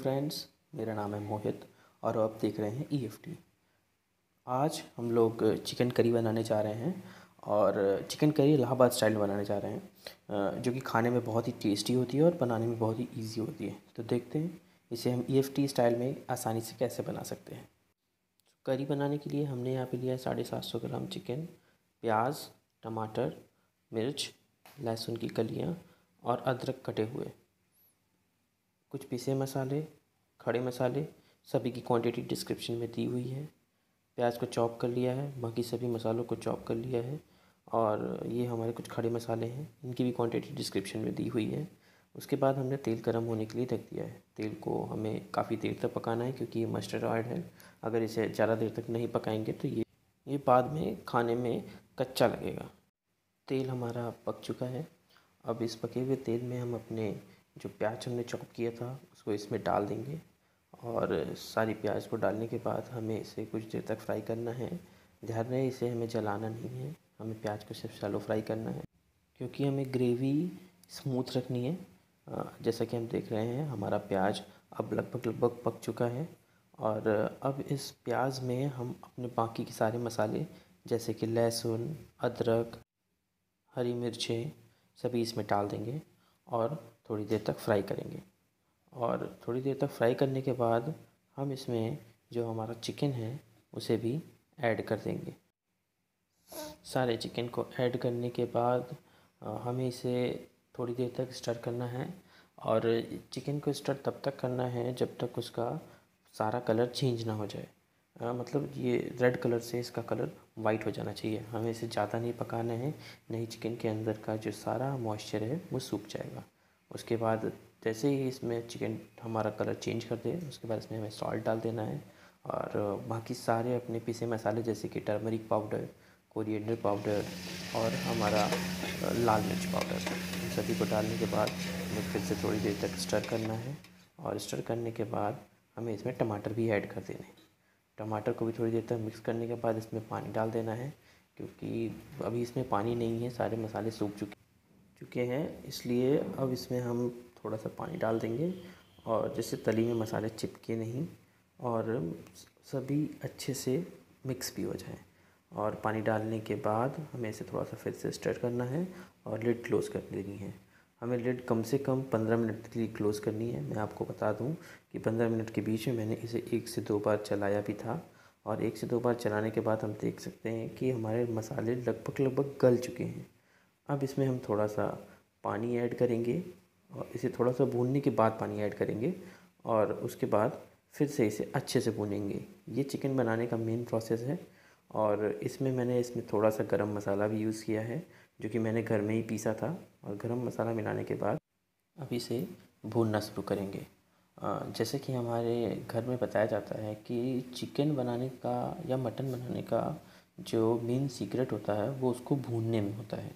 Friends, मेरा नाम है मोहित और आप देख रहे हैं ईएफटी। आज हम लोग चिकन करी बनाने जा रहे हैं और चिकन करी इलाहाबाद स्टाइल बनाने जा रहे हैं, जो कि खाने में बहुत ही टेस्टी होती है और बनाने में बहुत ही इजी होती है। तो देखते हैं इसे हम ईएफटी स्टाइल में आसानी से कैसे बना सकते हैं। करी बनाने के लिए हमने यहाँ पे लिया है 750 ग्राम चिकन, प्याज, टमाटर, मिर्च, लहसुन की कलियाँ और अदरक कटे हुए, कुछ पीसे मसाले, खड़े मसाले, सभी की क्वांटिटी डिस्क्रिप्शन में दी हुई है। प्याज को चॉप कर लिया है, बाकी सभी मसालों को चॉप कर लिया है और ये हमारे कुछ खड़े मसाले हैं, इनकी भी क्वांटिटी डिस्क्रिप्शन में दी हुई है। उसके बाद हमने तेल गर्म होने के लिए रख दिया है। तेल को हमें काफ़ी देर तक पकाना है क्योंकि ये मस्टर्ड ऑयल है। अगर इसे ज़्यादा देर तक नहीं पकाएंगे तो ये बाद में खाने में कच्चा लगेगा। तेल हमारा पक चुका है। अब इस पके हुए तेल में हम अपने जो प्याज हमने चॉप किया था उसको इसमें डाल देंगे और सारी प्याज को डालने के बाद हमें इसे कुछ देर तक फ्राई करना है। ध्यान रहे इसे हमें जलाना नहीं है, हमें प्याज को सिर्फ शैलो फ्राई करना है क्योंकि हमें ग्रेवी स्मूथ रखनी है। जैसा कि हम देख रहे हैं हमारा प्याज अब लगभग पक चुका है और अब इस प्याज में हम अपने बाकी के सारे मसाले जैसे कि लहसुन, अदरक, हरी मिर्चें सभी इसमें डाल देंगे और थोड़ी देर तक फ्राई करेंगे। और थोड़ी देर तक फ्राई करने के बाद हम इसमें जो हमारा चिकन है उसे भी ऐड कर देंगे। सारे चिकन को ऐड करने के बाद हमें इसे थोड़ी देर तक स्टर करना है और चिकन को स्टर तब तक करना है जब तक उसका सारा कलर चेंज ना हो जाए। मतलब ये रेड कलर से इसका कलर वाइट हो जाना चाहिए। हमें इसे ज़्यादा नहीं पकाना है, नहीं चिकन के अंदर का जो सारा मॉइस्चर है वो सूख जाएगा। उसके बाद जैसे ही इसमें चिकन हमारा कलर चेंज कर दे उसके बाद इसमें हमें सॉल्ट डाल देना है और बाकी सारे अपने पिसे मसाले जैसे कि टर्मरिक पाउडर, कोरिएंडर पाउडर और हमारा लाल मिर्च पाउडर, इन सभी को डालने के बाद हमें फिर से थोड़ी देर तक स्टर करना है और स्टर करने के बाद हमें इसमें टमाटर भी ऐड कर देने हैं। टमाटर को भी थोड़ी देर तक मिक्स करने के बाद इसमें पानी डाल देना है क्योंकि अभी इसमें पानी नहीं है, सारे मसाले सूख चुके हैं, इसलिए अब इसमें हम थोड़ा सा पानी डाल देंगे और जिससे तली में मसाले चिपके नहीं और सभी अच्छे से मिक्स भी हो जाए। और पानी डालने के बाद हमें इसे थोड़ा सा फिर से स्टर करना है और लिड क्लोज़ कर देनी है। हमें लिड कम से कम 15 मिनट के लिए क्लोज़ करनी है। मैं आपको बता दूं कि 15 मिनट के बीच में मैंने इसे 1 से 2 बार चलाया भी था और 1 से 2 बार चलाने के बाद हम देख सकते हैं कि हमारे मसाले लगभग गल चुके हैं। अब इसमें हम थोड़ा सा पानी ऐड करेंगे और इसे थोड़ा सा भूनने के बाद पानी ऐड करेंगे और उसके बाद फिर से इसे अच्छे से भूनेंगे। ये चिकन बनाने का मेन प्रोसेस है और इसमें थोड़ा सा गरम मसाला भी यूज़ किया है जो कि मैंने घर में ही पीसा था और गरम मसाला मिलाने के बाद अब इसे भूनना शुरू करेंगे। जैसे कि हमारे घर में बताया जाता है कि चिकन बनाने का या मटन बनाने का जो मेन सीक्रेट होता है वो उसको भूनने में होता है।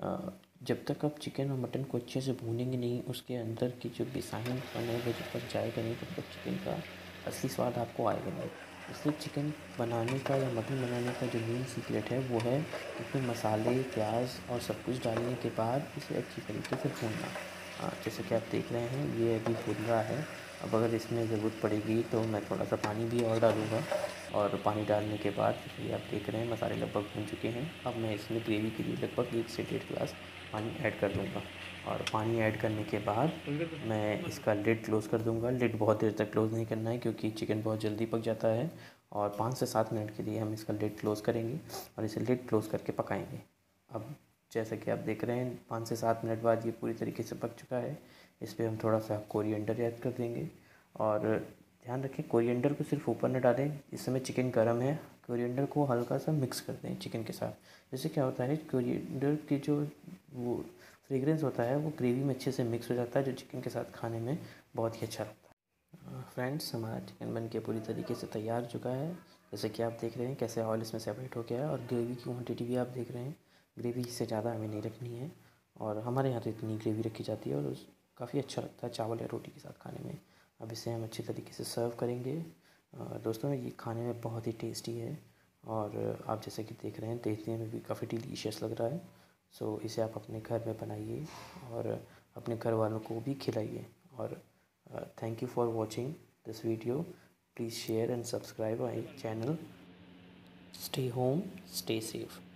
जब तक आप चिकन और मटन को अच्छे से भूनेंगे नहीं, उसके अंदर की जो बिसाहीपन है वो जब तक जाएगा नहीं तब तक चिकन का असली स्वाद आपको आएगा नहीं। इसलिए चिकन बनाने का या मटन बनाने का जो मेन सीक्रेट है वो है इसमें मसाले, प्याज और सब कुछ डालने के बाद इसे अच्छी तरीके से भूनना। जैसे कि आप देख रहे हैं ये अभी भून रहा है। अब अगर इसमें ज़रूरत पड़ेगी तो मैं थोड़ा सा पानी भी और डालूँगा और पानी डालने के बाद ये आप देख रहे हैं मसाले लगभग भून चुके हैं। अब मैं इसमें ग्रेवी के लिए लगभग 1 से 1.5 गिलास पानी ऐड कर दूँगा और पानी ऐड करने के बाद मैं इसका लिड क्लोज़ कर दूँगा। लिड बहुत देर तक क्लोज़ नहीं करना है क्योंकि चिकन बहुत जल्दी पक जाता है और 5 से 7 मिनट के लिए हम इसका लिड क्लोज़ करेंगे और इसे लिड क्लोज़ करके पकाएंगे। अब जैसा कि आप देख रहे हैं 5 से 7 मिनट बाद ये पूरी तरीके से पक चुका है। इस पर हम थोड़ा सा कोरिएंडर ऐड कर देंगे और ध्यान रखें कोरिएंडर को सिर्फ ऊपर न डालें, इस समय चिकन गर्म है। कोरिएंडर को हल्का सा मिक्स कर दें चिकन के साथ। जैसे क्या होता है कोरिएंडर की जो वो फ्रेगरेंस होता है वो ग्रेवी में अच्छे से मिक्स हो जाता है जो चिकन के साथ खाने में बहुत ही अच्छा लगता है। फ्रेंड्स, हमारा चिकन बन के पूरी तरीके से तैयार हो चुका है। जैसे कि आप देख रहे हैं कैसे ऑयल इसमें सेपरेट हो गया है और ग्रेवी की क्वांटिटी भी आप देख रहे हैं। ग्रेवी से ज़्यादा हमें नहीं रखनी है और हमारे यहाँ तो इतनी ग्रेवी रखी जाती है और काफ़ी अच्छा लगता है चावल या रोटी के साथ खाने में। अब इसे हम अच्छी तरीके से सर्व करेंगे। दोस्तों ये खाने में बहुत ही टेस्टी है और आप जैसे कि देख रहे हैं देखने में भी काफ़ी डिलीशियस लग रहा है। सो इसे आप अपने घर में बनाइए और अपने घर वालों को भी खिलाइए और Thank you for watching this video. Please share and subscribe my channel. Stay home, stay safe.